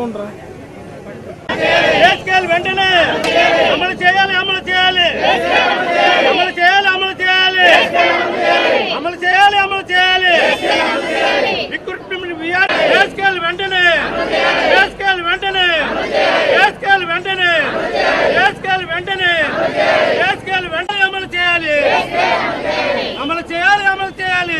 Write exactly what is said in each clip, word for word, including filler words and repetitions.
ఉండరా వెంటనే అమలు చేయాలి అమలు చేయాలి అమలు చేయాలి అమలు చేయాలి అమలు చేయాలి అమలు చేయాలి రిక్రూట్మెంట్ వేసుకెళ్ళి వెంటనే వేసుకెళ్ళి వెంటనే వేసుకెళ్ళి వెంటనే వేసుకెళ్ళి వెంటనే వేసుకెళ్ళి వెంటనే అమలు చేయాలి అమలు చేయాలి అమలు చేయాలి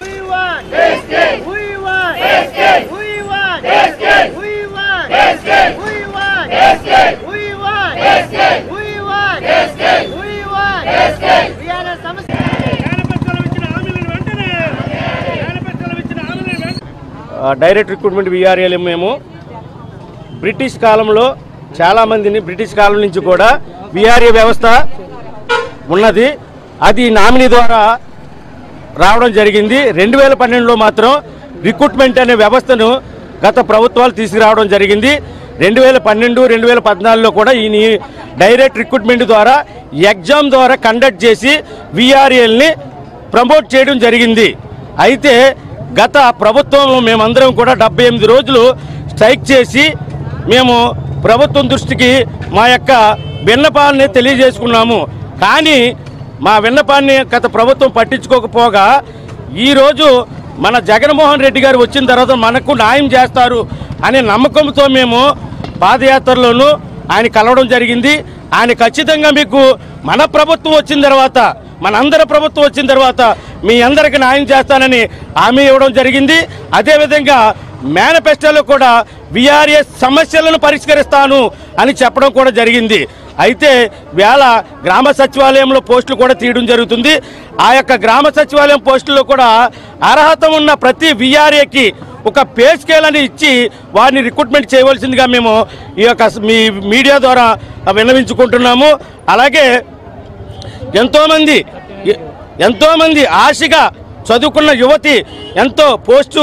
డైరెక్ట్ రిక్రూట్మెంట్ విఆర్ఏలు మేము బ్రిటిష్ కాలంలో చాలామందిని బ్రిటిష్ కాలం నుంచి కూడా విఆర్ఏ వ్యవస్థ ఉన్నది. అది నామినీ ద్వారా రావడం జరిగింది. రెండు వేల పన్నెండులో మాత్రం రిక్రూట్మెంట్ అనే వ్యవస్థను గత ప్రభుత్వాలు తీసుకురావడం జరిగింది. రెండు వేల పన్నెండు రెండు వేల పద్నాలుగులో కూడా ఈ డైరెక్ట్ రిక్రూట్మెంట్ ద్వారా ఎగ్జామ్ ద్వారా కండక్ట్ చేసి విఆర్ఏల్ని ప్రమోట్ చేయడం జరిగింది. అయితే గత ప్రభుత్వంలో మేమందరం కూడా డెబ్బై ఎనిమిది రోజులు స్ట్రైక్ చేసి మేము ప్రభుత్వం దృష్టికి మా యొక్క విన్నపాన్ని తెలియజేసుకున్నాము. కానీ మా విన్నపాన్ని గత ప్రభుత్వం పట్టించుకోకపోగా ఈరోజు మన జగన్మోహన్ రెడ్డి గారు వచ్చిన తర్వాత మనకు న్యాయం చేస్తారు అనే నమ్మకంతో మేము పాదయాత్రలోనూ ఆయన కలవడం జరిగింది. ఆయన ఖచ్చితంగా మీకు మన ప్రభుత్వం వచ్చిన తర్వాత మనందరి ప్రభుత్వం వచ్చిన తర్వాత మీ అందరికి న్యాయం చేస్తానని హామీ ఇవ్వడం జరిగింది. అదేవిధంగా మేనిఫెస్టోలో కూడా విఆర్ఏ సమస్యలను పరిష్కరిస్తాను అని చెప్పడం కూడా జరిగింది. అయితే వేళ గ్రామ సచివాలయంలో పోస్టులు కూడా తీయడం జరుగుతుంది. ఆ యొక్క గ్రామ సచివాలయం పోస్టుల్లో కూడా అర్హత ఉన్న ప్రతి విఆర్ఏకి ఒక పే స్కేల్ అని ఇచ్చి వారిని రిక్రూట్మెంట్ చేయవలసిందిగా మేము ఈ యొక్క మీ మీడియా ద్వారా విన్నవించుకుంటున్నాము. అలాగే ఎంతోమంది ఎంతోమంది ఆశగా చదువుకున్న యువతి ఎంతో పోస్టు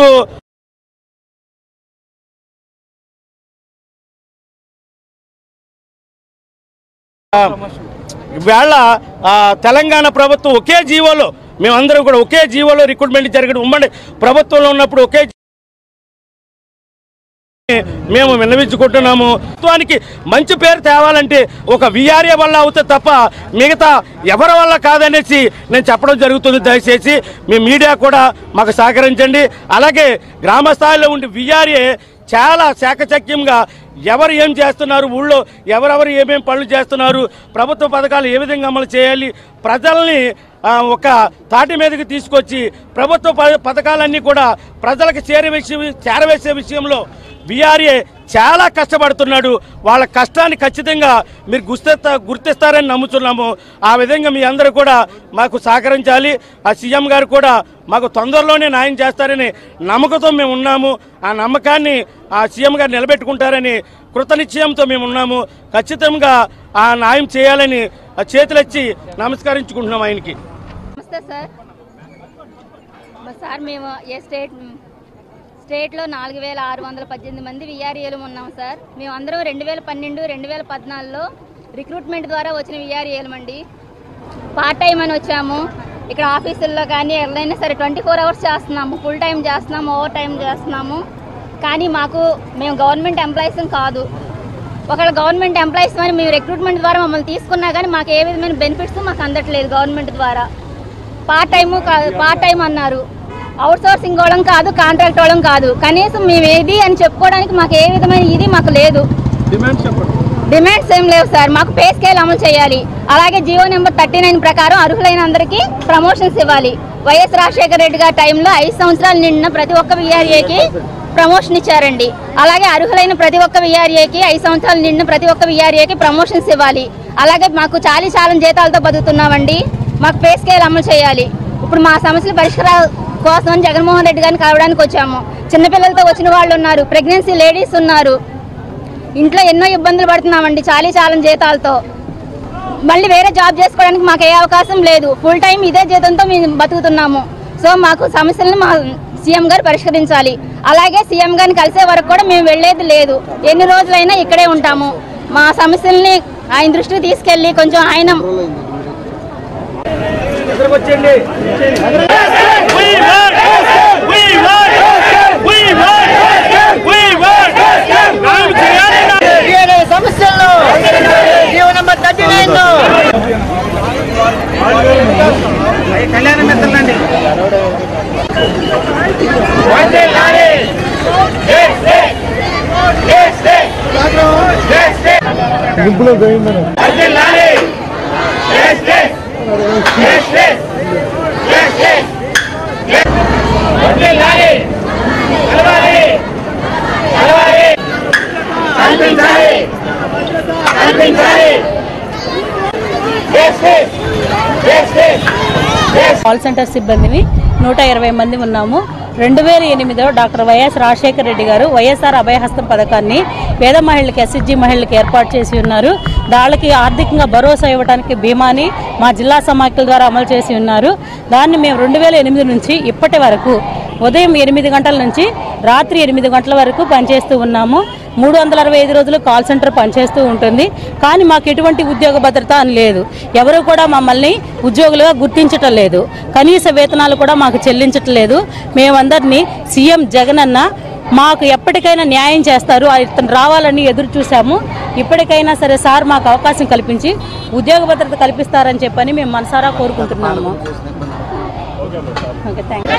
వేళ తెలంగాణ ప్రభుత్వం ఒకే జీవోలో మేమందరం కూడా ఒకే జీవోలో రిక్రూట్మెంట్ జరగడం ఉమ్మడి ప్రభుత్వంలో ఉన్నప్పుడు ఒకే మేము విన్నవించుకుంటున్నాము. ప్రభుత్వానికి మంచి పేరు తేవాలంటే ఒక విఆర్ఏ వల్ల అవుతుంది తప్ప మిగతా ఎవరి వల్ల కాదనేసి నేను చెప్పడం జరుగుతుంది. దయచేసి మీ మీడియా కూడా మాకు సహకరించండి. అలాగే గ్రామ స్థాయిలో ఉండి విఆర్ఏ చాలా శాఖచక్యంగా ఎవరు ఏం చేస్తున్నారు, ఊళ్ళో ఎవరెవరు ఏమేమి పనులు చేస్తున్నారు, ప్రభుత్వ పథకాలు ఏ విధంగా అమలు చేయాలి, ప్రజల్ని ఒక తాటి మీదకి తీసుకొచ్చి ప్రభుత్వ పథకాలన్నీ కూడా ప్రజలకు చేరవేసే చేరవేసే విషయంలో విఆర్ఏ చాలా కష్టపడుతున్నాడు. వాళ్ళ కష్టాన్ని ఖచ్చితంగా మీరు గుర్తిస్తా గుర్తిస్తారని నమ్ముతున్నాము. ఆ విధంగా మీ అందరూ కూడా మాకు సహకరించాలి. ఆ సీఎం గారు కూడా మాకు తొందరలోనే న్యాయం చేస్తారని నమ్మకంతో మేము ఉన్నాము. ఆ నమ్మకాన్ని ఆ సీఎం గారు నిలబెట్టుకుంటారని కృతనిశ్చయంతో మేము ఉన్నాము. ఖచ్చితంగా ఆ న్యాయం చేయాలని చేతులెచ్చి నమస్కరించుకుంటున్నాం ఆయనకి. నమస్తే సార్. సార్ మేము ఏ స్టేట్ స్టేట్లో నాలుగు వేల ఆరు వందల పద్దెనిమిది మంది విఆర్ఏలు ఉన్నాం సార్. మేము అందరం రెండు వేల పన్నెండు రెండు వేల పద్నాలుగులో రిక్రూట్మెంట్ ద్వారా వచ్చిన విఆర్ఏలు అండి. పార్ట్ టైం అని వచ్చాము. ఇక్కడ ఆఫీసుల్లో కానీ ఎక్కడైనా సరే ట్వంటీ ఫోర్ అవర్స్ చేస్తున్నాము, ఫుల్ టైం చేస్తున్నాము, ఓవర్ టైం చేస్తున్నాము. కానీ మాకు మేము గవర్నమెంట్ ఎంప్లాయీస్ కాదు. ఒకవేళ గవర్నమెంట్ ఎంప్లాయీస్ అని మేము రిక్రూట్మెంట్ ద్వారా మమ్మల్ని తీసుకున్నా కానీ మాకు ఏ విధమైన బెనిఫిట్స్ మాకు అందట్లేదు గవర్నమెంట్ ద్వారా. పార్ట్ టైము పార్ట్ టైం అన్నారు. అవుట్ సోర్సింగ్ వాళ్ళం కాదు, కాంట్రాక్ట్ వాళ్ళం కాదు. కనీసం మేము ఏది అని చెప్పుకోవడానికి మాకు ఏ విధమైన ఇది మాకు లేదు. డిమాండ్స్ ఏం లేవు సార్. మాకు పే స్కేల్ అమలు చేయాలి. అలాగే జియో నెంబర్ థర్టీ నైన్ ప్రకారం అర్హులైన అందరికీ ప్రమోషన్స్ ఇవ్వాలి. వైఎస్ రాజశేఖర రెడ్డి గారి టైంలో ఐదు సంవత్సరాలు నిండిన ప్రతి ఒక్క విఆర్ఏకి ప్రమోషన్ ఇచ్చారండి. అలాగే అర్హులైన ప్రతి ఒక్క విఆర్ఏకి ఐదు సంవత్సరాలు నిండిన ప్రతి ఒక్క విఆర్ఏకి ప్రమోషన్స్ ఇవ్వాలి. అలాగే మాకు చాలీ చాలని జీతాలతో బతుకుతున్నామండి. మాకు పే స్కేల్ అమలు చేయాలి. ఇప్పుడు మా సమస్యల పరిష్కారం కోసం జగన్మోహన్ రెడ్డి గారిని కలవడానికి వచ్చాము. చిన్నపిల్లలతో వచ్చిన వాళ్ళు ఉన్నారు, ప్రెగ్నెన్సీ లేడీస్ ఉన్నారు. ఇంట్లో ఎన్నో ఇబ్బందులు పడుతున్నామండి చాలీ చాలని జీతాలతో. మళ్ళీ వేరే జాబ్ చేసుకోవడానికి మాకు ఏ అవకాశం లేదు. ఫుల్ టైం ఇదే జీతంతో మేము బతుకుతున్నాము. సో మాకు సమస్యలను మా సీఎం గారు పరిష్కరించాలి. అలాగే సీఎం గారిని కలిసే వరకు కూడా మేము వెళ్ళేది లేదు. ఎన్ని రోజులైనా ఇక్కడే ఉంటాము. మా సమస్యల్ని ఆయన దృష్టికి తీసుకెళ్ళి కొంచెం ఆయన We want! We want! We want! కళ్యాణ మిత్రులండి గుంపులో పోయిందని కాల్ సెంటర్ సిబ్బందిని నూట ఇరవై మంది ఉన్నాము. రెండు వేల ఎనిమిదిలో డాక్టర్ వైఎస్ రాజశేఖర రెడ్డి గారు వైఎస్ఆర్ అభయహస్తం పథకాన్ని పేద మహిళలకు ఎస్హెచ్జి మహిళలకు ఏర్పాటు చేసి ఉన్నారు. వాళ్ళకి ఆర్థికంగా భరోసా ఇవ్వడానికి బీమాని మా జిల్లా సమాఖ్యల ద్వారా అమలు చేసి ఉన్నారు. దాన్ని మేము రెండు వేల ఎనిమిది నుంచి ఇప్పటి వరకు ఉదయం ఎనిమిది గంటల నుంచి రాత్రి ఎనిమిది గంటల వరకు పనిచేస్తూ ఉన్నాము. మూడు వందల అరవై ఐదు రోజులు కాల్ సెంటర్ పనిచేస్తూ ఉంటుంది. కానీ మాకు ఎటువంటి ఉద్యోగ భద్రత అని లేదు. ఎవరు కూడా మమ్మల్ని ఉద్యోగులుగా గుర్తించటం లేదు. కనీస వేతనాలు కూడా మాకు చెల్లించటం లేదు. మేమందరినీ సీఎం జగన్ అన్న మాకు ఎప్పటికైనా న్యాయం చేస్తారు, ఇతను రావాలని ఎదురు చూసాము. ఇప్పటికైనా సరే సార్ మాకు అవకాశం కల్పించి ఉద్యోగ భద్రత కల్పిస్తారని చెప్పని మేము మనసారా కోరుకుంటున్నాము. ఓకే, థ్యాంక్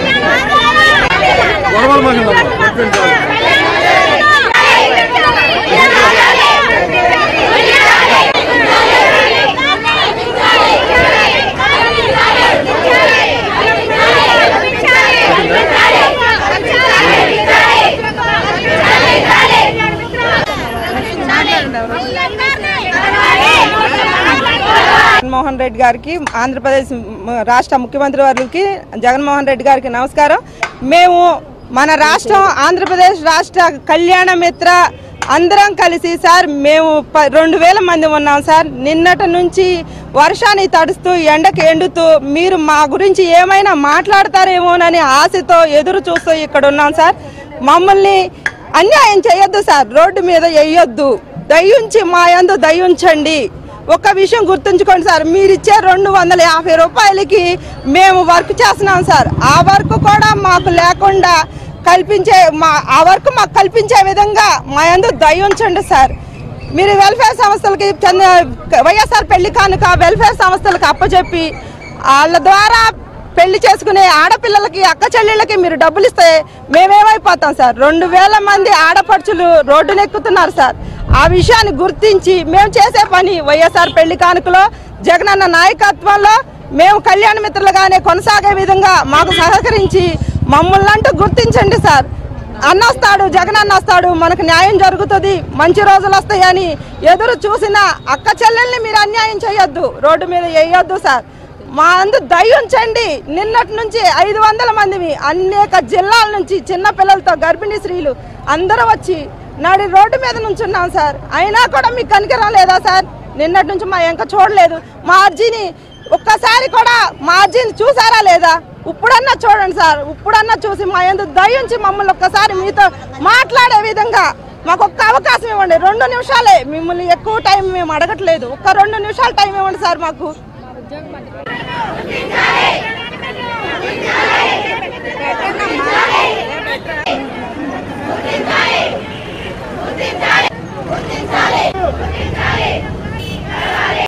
జగన్మోహన్ రెడ్డి గారికి, ఆంధ్రప్రదేశ్ రాష్ట్ర ముఖ్యమంత్రి వారికి జగన్మోహన్ రెడ్డి గారికి నమస్కారం. మేము మన రాష్ట్రం ఆంధ్రప్రదేశ్ రాష్ట్ర కళ్యాణ మిత్ర అందరం కలిసి సార్ మేము రెండు వేల మంది ఉన్నాం సార్. నిన్నటి నుంచి వర్షాన్ని తడుస్తూ ఎండకి ఎండుతూ మీరు మా గురించి ఏమైనా మాట్లాడతారేమోనని ఆశతో ఎదురు చూస్తూ ఇక్కడ ఉన్నాం సార్. మమ్మల్ని అన్యాయం చేయొద్దు సార్, రోడ్డు మీద వేయొద్దు, దయ్యుంచి మా యందు దయ్యుంచండి. ఒక విషయం గుర్తుంచుకోండి సార్, మీరు ఇచ్చే రెండు వందల యాభై రూపాయలకి మేము వర్క్ చేస్తున్నాం సార్. ఆ వర్క్ కూడా మాకు లేకుండా కల్పించే మా ఆ వర్క్ మాకు కల్పించే విధంగా మా యందు దయ ఉంచండి సార్. మీరు వెల్ఫేర్ సంస్థలకి చంద వైఎస్ఆర్ పెళ్లి కానుక వెల్ఫేర్ సంస్థలకు అప్పచెప్పి వాళ్ళ ద్వారా పెళ్లి చేసుకునే ఆడపిల్లలకి అక్క చెల్లెళ్ళకి మీరు డబ్బులు ఇస్తే మేమేమైపోతాం సార్. రెండు వేల మంది ఆడపడుచులు రోడ్డునెక్కుతున్నారు సార్. ఆ విషయాన్ని గుర్తించి మేము చేసే పని వైఎస్ఆర్ పెళ్లి కానుకలో జగనన్న నాయకత్వంలో మేము కళ్యాణ మిత్రులుగానే కొనసాగే విధంగా మాకు సహకరించి మమ్మల్ని అంటూ గుర్తించండి సార్. అన్నొస్తాడు, జగన్ అన్న వస్తాడు, మనకు న్యాయం జరుగుతుంది, మంచి రోజులు వస్తాయని ఎదురు చూసిన అక్క చెల్లెల్ని మీరు అన్యాయం చేయొద్దు, రోడ్డు మీద వేయొద్దు సార్. మా అందు దయ ఉంచండి. నిన్నటి నుంచి ఐదు వందల మందిని అనేక జిల్లాల నుంచి చిన్న పిల్లలతో గర్భిణీ స్త్రీలు అందరూ వచ్చి నాడి రోడ్డు మీద నుంచున్నాం సార్. అయినా కూడా మీకు కనికరం లేదా సార్? నిన్నటి నుంచి మా ఇంకా చూడలేదు. మా అర్జీని ఒక్కసారి కూడా మా అర్జీని చూసారా లేదా? ఇప్పుడన్నా చూడండి సార్. ఇప్పుడన్నా చూసి మా ఎందుకు దయ ఉంచి మమ్మల్ని ఒక్కసారి మీతో మాట్లాడే విధంగా మాకు ఒక్క అవకాశం ఇవ్వండి. రెండు నిమిషాలే, మిమ్మల్ని ఎక్కువ టైం మేము అడగట్లేదు. ఒక్క రెండు నిమిషాల టైం ఇవ్వండి సార్ మాకు.